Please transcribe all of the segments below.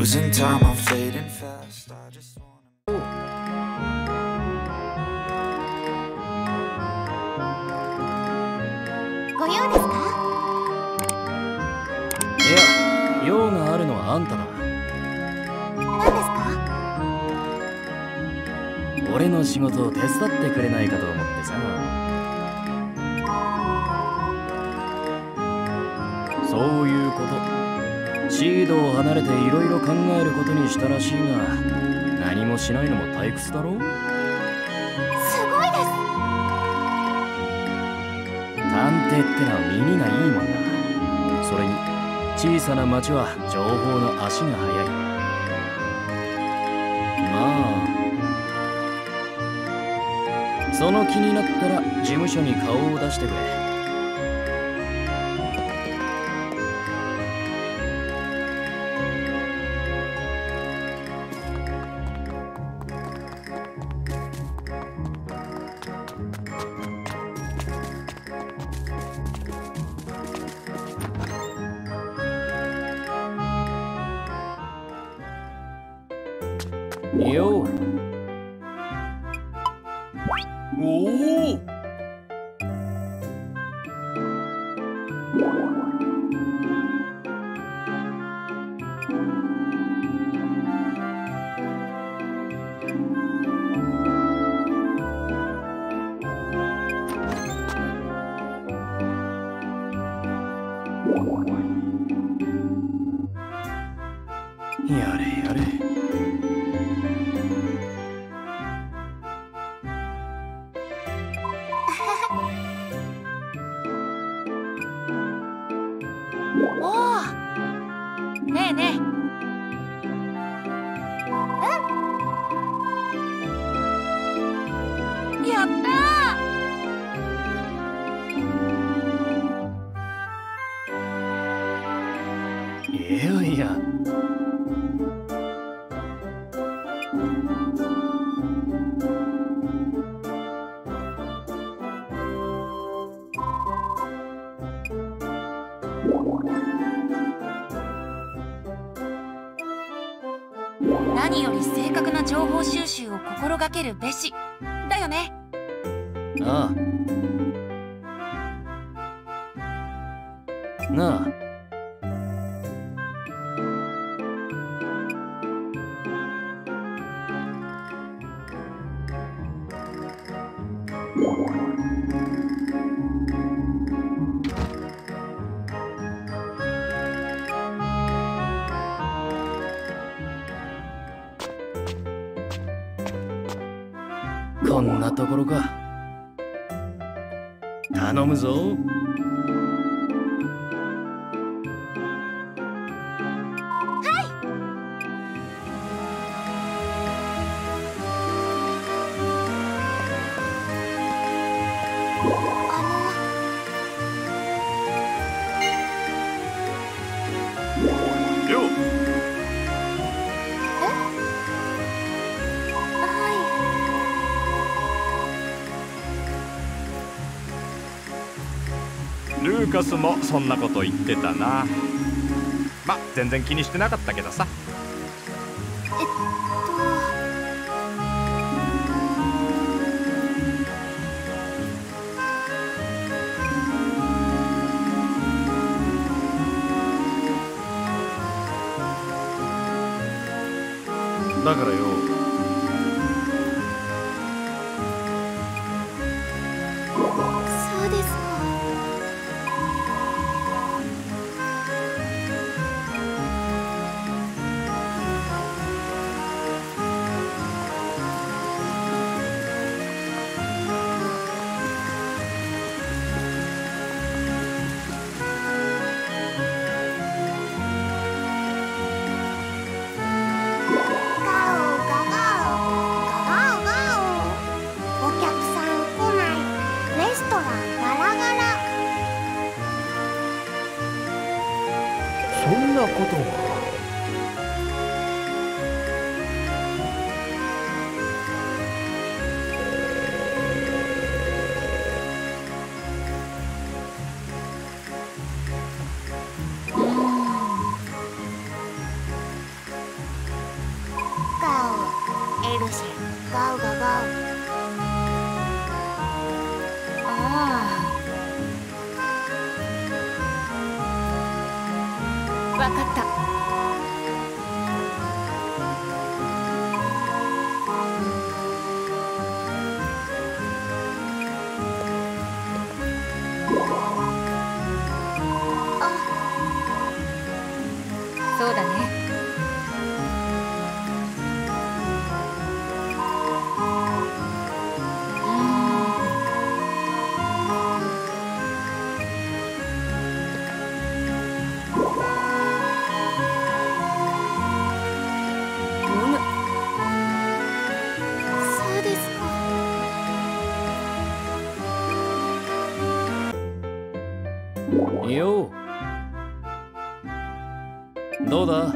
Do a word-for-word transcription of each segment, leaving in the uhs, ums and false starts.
Losing time, I'm fading fast. I just wanna... ご用ですか？ いや、用があるのはあんただ。 何ですか？ 俺の仕事を手伝ってくれないかと思ってさ。そういうこと。シードを離れていろいろ考えることにしたらしいが、何もしないのも退屈だろ？ すごいです。 探偵ってのは耳がいいもんだ。それに小さな町は情報の足が速い。まあその気になったら事務所に顔を出してくれ。よう。おお。やれやれ。 おお。ねえねえ。うん。やったー。いやいや。 何より正確な情報収集を心がけるべしだよね。 ああ。なあ。こんなところか。頼むぞ。 ルーカスもそんなこと言ってたな。ま、全然気にしてなかったけどさ。 えっとだからよ。 そうですか。 そんなことは。 わかった。そうだね。 そうですか。 よう、どうだ？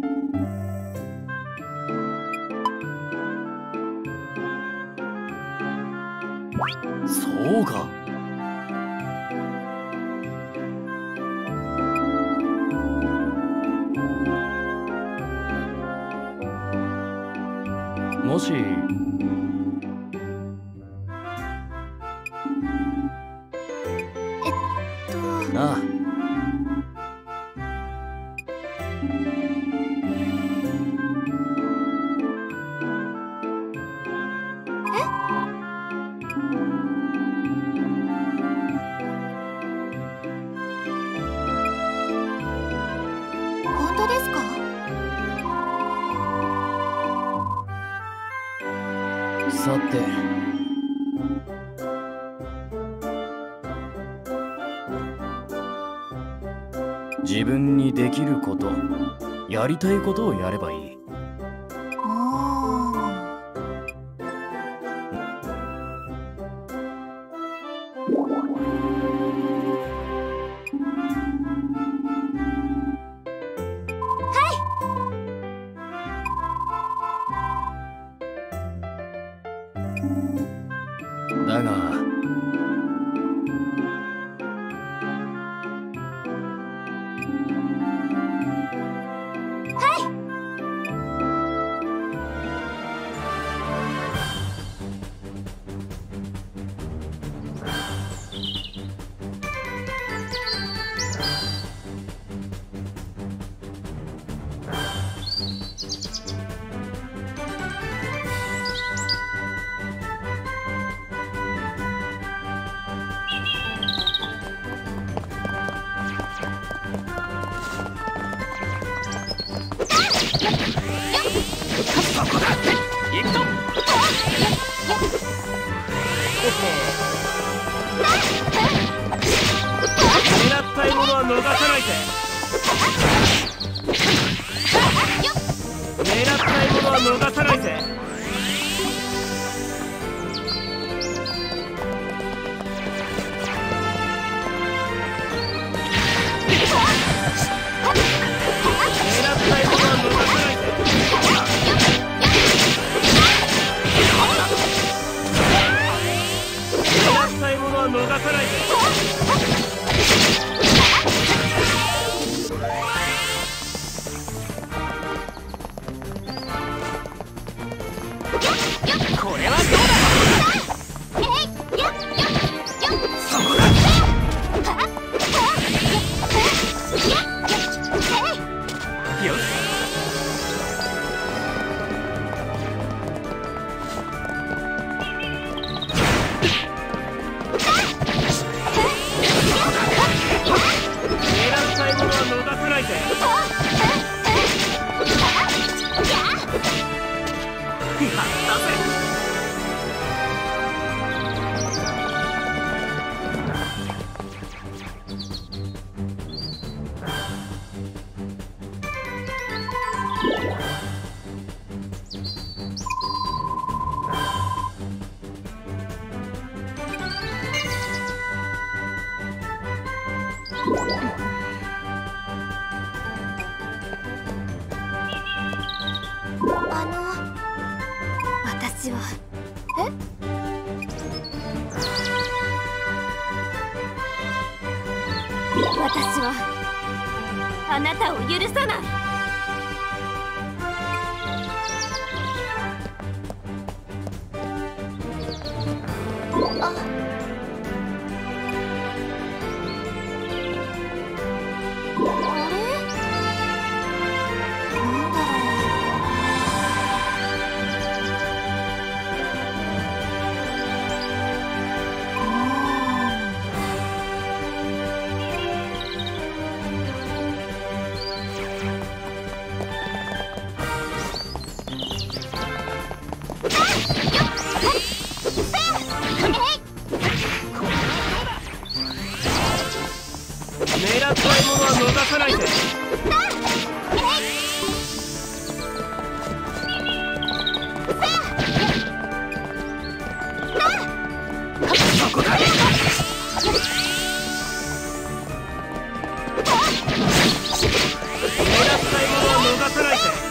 そうか。もしなあ、 本当ですか？ さて、自分にできること、やりたいことをやればいい。 あだが狙ったいものは逃さないぜ。狙ったいものは逃さないぜ。狙ったいものは逃さないぜ。狙ったいものは逃さないぜ。これはどうだ。そこだ。よし。狙ったいものは逃さないぜ。やったぜ。 あの、私はえ？私はあなたを許さない。ああれ？ ったいものは逃さないで。そこだ。狙ったいものは逃さないで。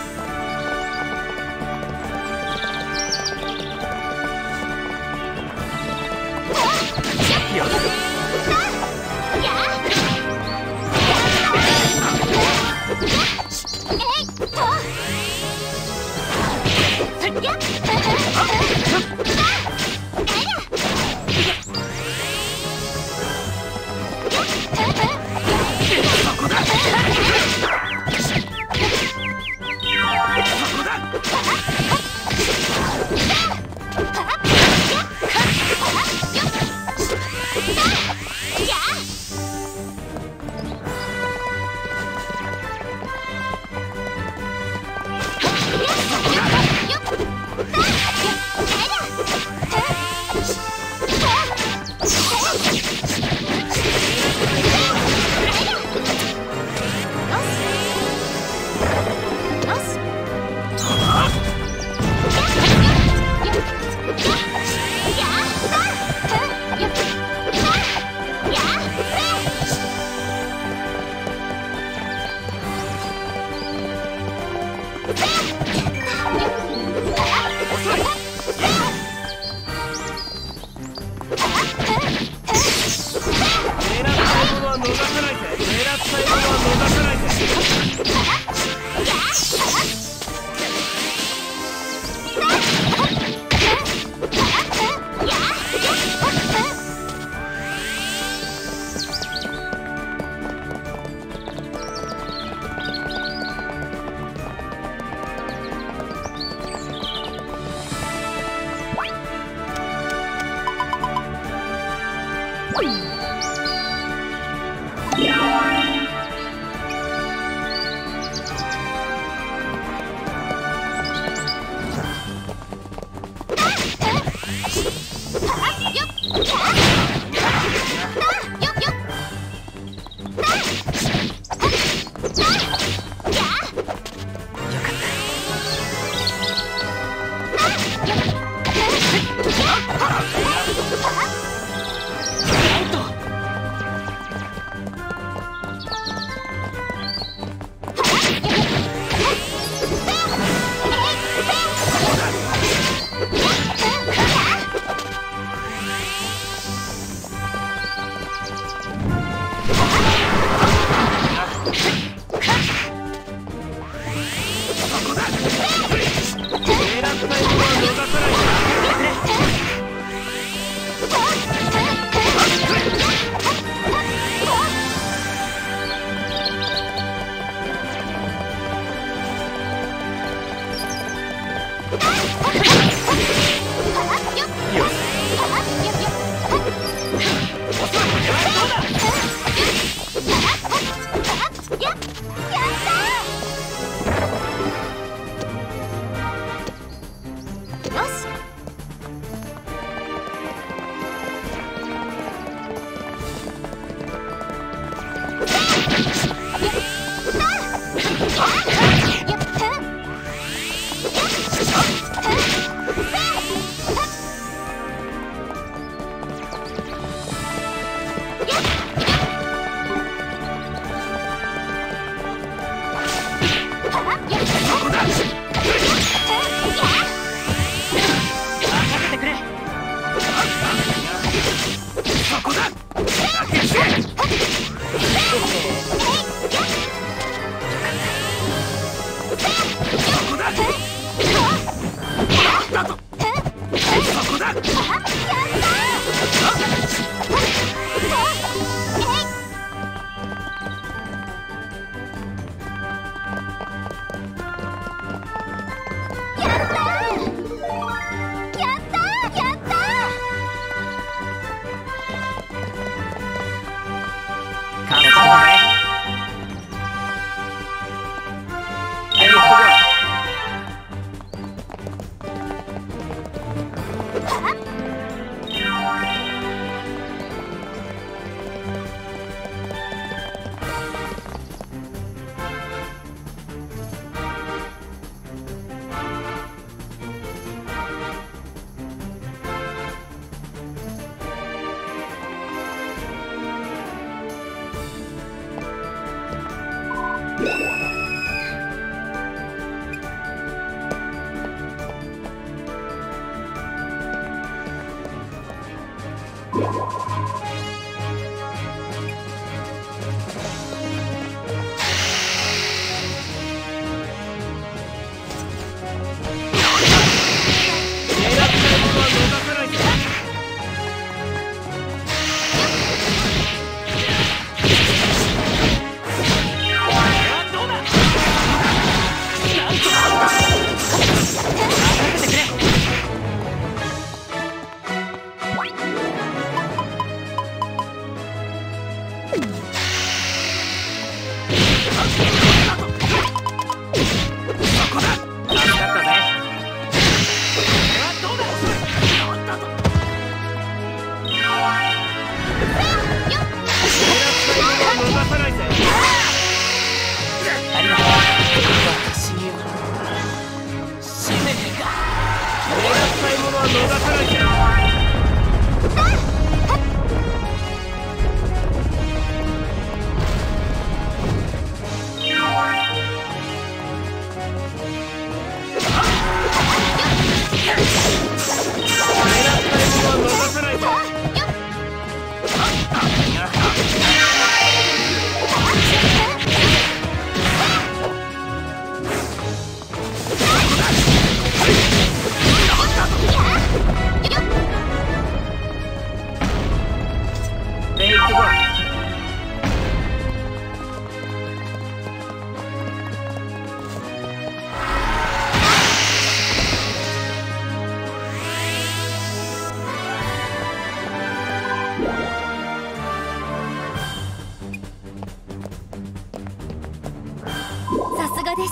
さすがです。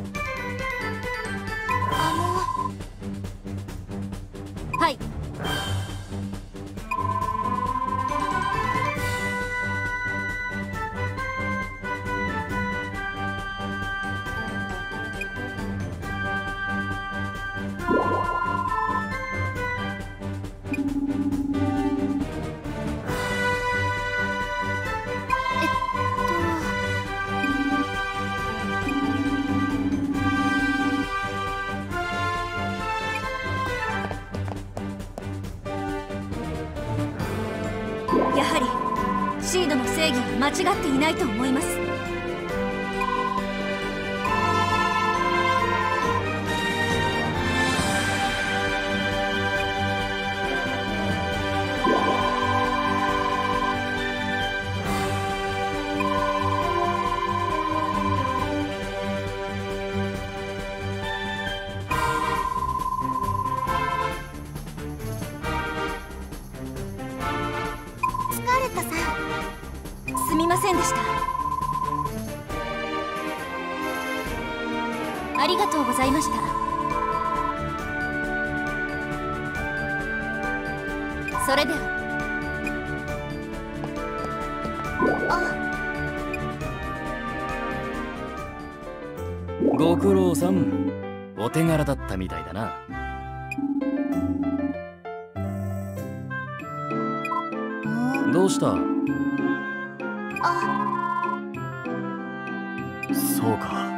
あのはい。やはりシードの正義は間違っていないと思います。すみませんでした。ありがとうございました。それでは。 ご苦労さん。お手柄だったみたいだな。どうした？ あ、 そうか。